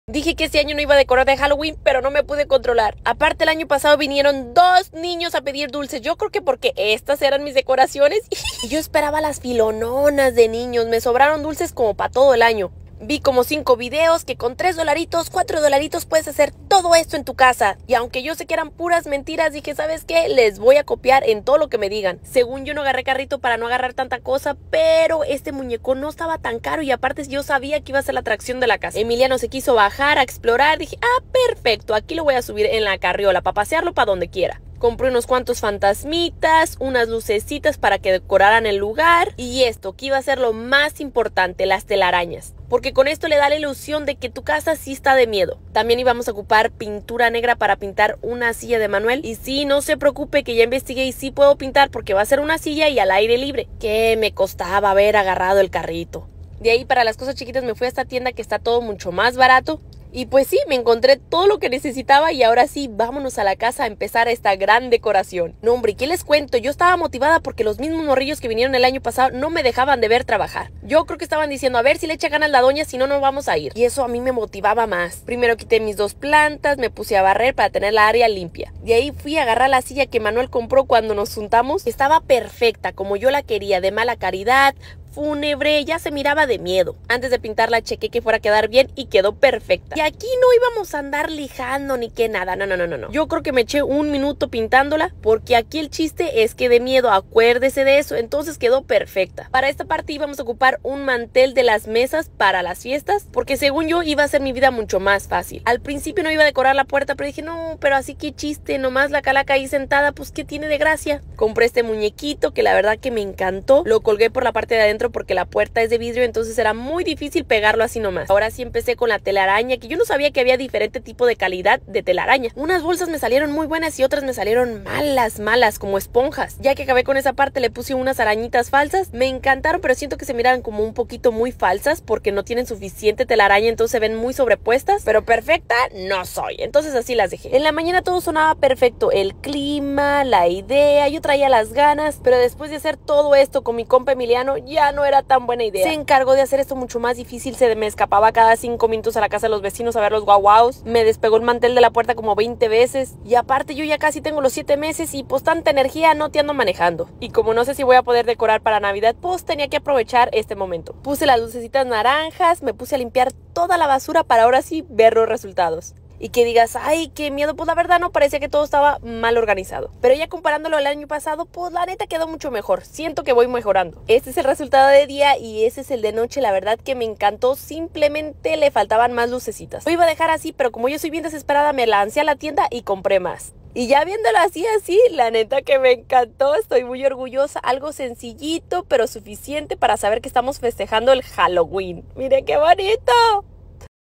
Dije que este año no iba a decorar de Halloween, pero no me pude controlar. Aparte, el año pasado vinieron 2 niños a pedir dulces. Yo creo que porque estas eran mis decoraciones. Y yo esperaba las filononas de niños. Me sobraron dulces como para todo el año. Vi como 5 videos que con $3, $4 puedes hacer todo esto en tu casa. Y aunque yo sé que eran puras mentiras, dije, ¿sabes qué? Les voy a copiar en todo lo que me digan. Según yo no agarré carrito para no agarrar tanta cosa, pero este muñeco no estaba tan caro y aparte yo sabía que iba a ser la atracción de la casa. Emiliano se quiso bajar a explorar. Dije, perfecto, aquí lo voy a subir en la carriola para pasearlo para donde quiera. Compré unos cuantos fantasmitas, unas lucecitas para que decoraran el lugar y esto, que iba a ser lo más importante, las telarañas. Porque con esto le da la ilusión de que tu casa sí está de miedo. También íbamos a ocupar pintura negra para pintar una silla de Manuel. Y sí, no se preocupe que ya investigué y sí puedo pintar porque va a ser una silla y al aire libre. Que me costaba haber agarrado el carrito. De ahí para las cosas chiquitas me fui a esta tienda que está todo mucho más barato. Y pues sí, me encontré todo lo que necesitaba y ahora sí, vámonos a la casa a empezar esta gran decoración. No, hombre, ¿qué les cuento? Yo estaba motivada porque los mismos morrillos que vinieron el año pasado no me dejaban de ver trabajar. Yo creo que estaban diciendo, a ver si le echa ganas la doña, si no, no vamos a ir. Y eso a mí me motivaba más. Primero quité mis 2 plantas, me puse a barrer para tener la área limpia. De ahí fui a agarrar la silla que Manuel compró cuando nos juntamos. Estaba perfecta, como yo la quería, de mala calidad, fúnebre, ya se miraba de miedo. Antes de pintarla chequé que fuera a quedar bien y quedó perfecta. Y aquí no íbamos a andar lijando ni que nada, no. Yo creo que me eché 1 minuto pintándola porque aquí el chiste es que de miedo, acuérdese de eso, entonces quedó perfecta. Para esta parte íbamos a ocupar un mantel de las mesas para las fiestas porque según yo iba a ser mi vida mucho más fácil. Al principio no iba a decorar la puerta, pero dije, no, pero así que chiste, nomás la calaca ahí sentada, pues ¿qué tiene de gracia? Compré este muñequito que la verdad que me encantó, lo colgué por la parte de adentro porque la puerta es de vidrio, entonces era muy difícil pegarlo así nomás. Ahora sí empecé con la telaraña, que yo no sabía que había diferente tipo de calidad de telaraña. Unas bolsas me salieron muy buenas y otras me salieron malas, como esponjas. Ya que acabé con esa parte le puse unas arañitas falsas, me encantaron, pero siento que se miran como un poquito muy falsas porque no tienen suficiente telaraña, entonces se ven muy sobrepuestas, pero perfecta no soy, entonces así las dejé. En la mañana todo sonaba perfecto, el clima, la idea, yo traía las ganas, pero después de hacer todo esto con mi compa Emiliano ya no era tan buena idea. Se encargó de hacer esto mucho más difícil, se me escapaba cada 5 minutos a la casa de los vecinos a ver los guauaus, me despegó el mantel de la puerta como 20 veces y aparte yo ya casi tengo los 7 meses y pues tanta energía no te ando manejando. Y como no sé si voy a poder decorar para Navidad, pues tenía que aprovechar este momento. Puse las lucecitas naranjas, me puse a limpiar toda la basura para ahora sí ver los resultados. Y que digas, ay, qué miedo, pues la verdad no, parecía que todo estaba mal organizado. Pero ya comparándolo al año pasado, pues la neta quedó mucho mejor. Siento que voy mejorando. Este es el resultado de día y ese es el de noche. La verdad que me encantó, simplemente le faltaban más lucecitas. Lo iba a dejar así, pero como yo soy bien desesperada, me lancé a la tienda y compré más. Y ya viéndolo así, la neta que me encantó, estoy muy orgullosa. Algo sencillito, pero suficiente para saber que estamos festejando el Halloween. ¡Miren qué bonito!